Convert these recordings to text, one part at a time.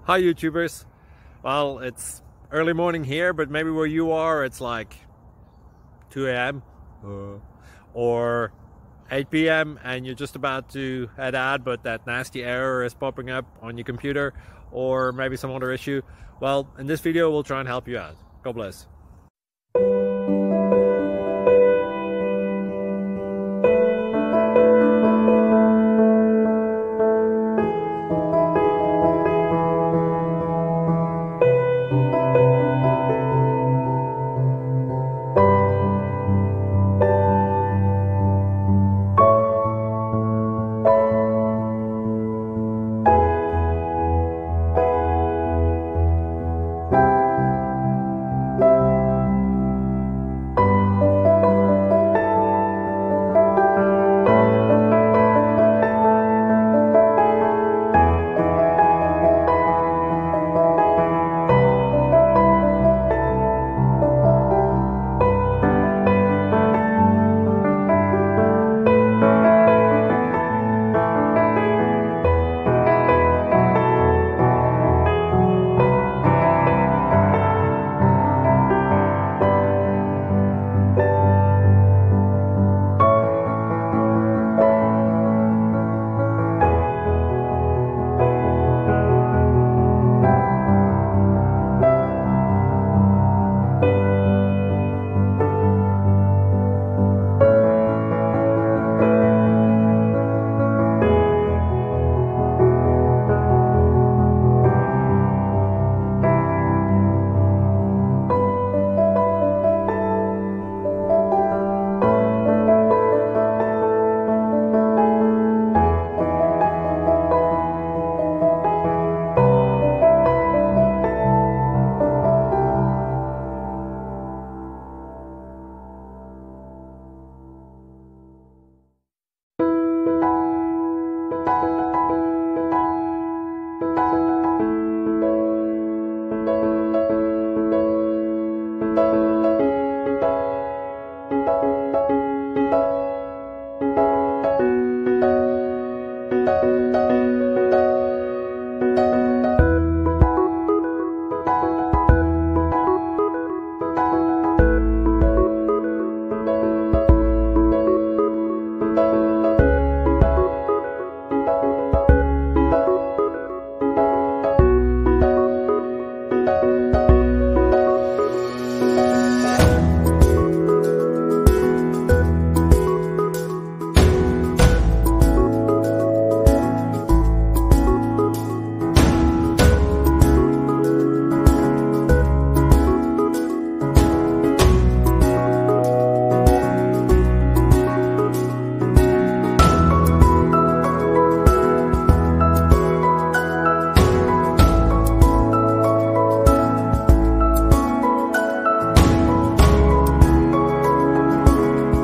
Hi YouTubers. Well, it's early morning here, but maybe where you are it's like 2 a.m. or 8 p.m. and you're just about to head out, but that nasty error is popping up on your computer, or maybe some other issue. Well, in this video we'll try and help you out. God bless.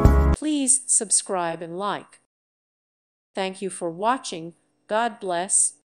Please subscribe and like. Thank you for watching. God bless.